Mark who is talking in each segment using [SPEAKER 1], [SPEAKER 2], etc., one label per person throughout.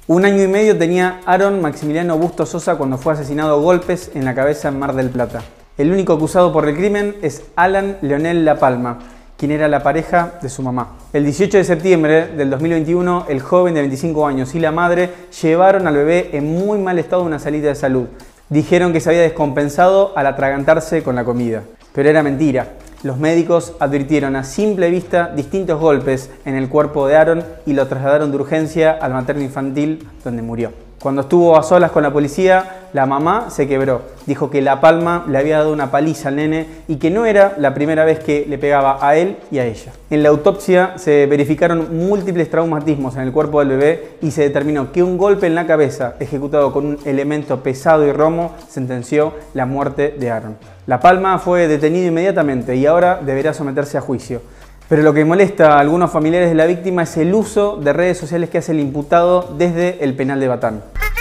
[SPEAKER 1] 1 año y medio tenía Aaron Maximiliano Bustos Sosa cuando fue asesinado a golpes en la cabeza en Mar del Plata. El único acusado por el crimen es Alan Leonel La Palma, quien era la pareja de su mamá. El 18 de septiembre del 2021, el joven de 25 años y la madre llevaron al bebé en muy mal estado a una salita de salud. Dijeron que se había descompensado al atragantarse con la comida, pero era mentira. Los médicos advirtieron a simple vista distintos golpes en el cuerpo de Aaron y lo trasladaron de urgencia al materno infantil, donde murió. Cuando estuvo a solas con la policía, la mamá se quebró. Dijo que La Palma le había dado una paliza al nene y que no era la primera vez que le pegaba a él y a ella. En la autopsia se verificaron múltiples traumatismos en el cuerpo del bebé y se determinó que un golpe en la cabeza ejecutado con un elemento pesado y romo sentenció la muerte de Aaron. La Palma fue detenido inmediatamente y ahora deberá someterse a juicio. Pero lo que molesta a algunos familiares de la víctima es el uso de redes sociales que hace el imputado desde el penal de Batán.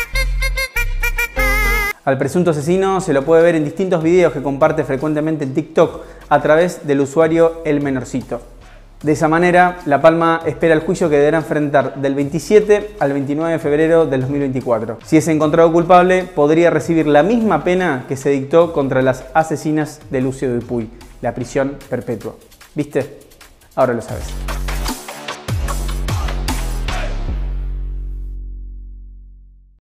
[SPEAKER 1] Al presunto asesino se lo puede ver en distintos videos que comparte frecuentemente en TikTok a través del usuario El Menorcito. De esa manera, La Palma espera el juicio que deberá enfrentar del 27 al 29 de febrero del 2024. Si es encontrado culpable, podría recibir la misma pena que se dictó contra las asesinas de Lucio Dupuy, la prisión perpetua. ¿Viste? Ahora lo sabes.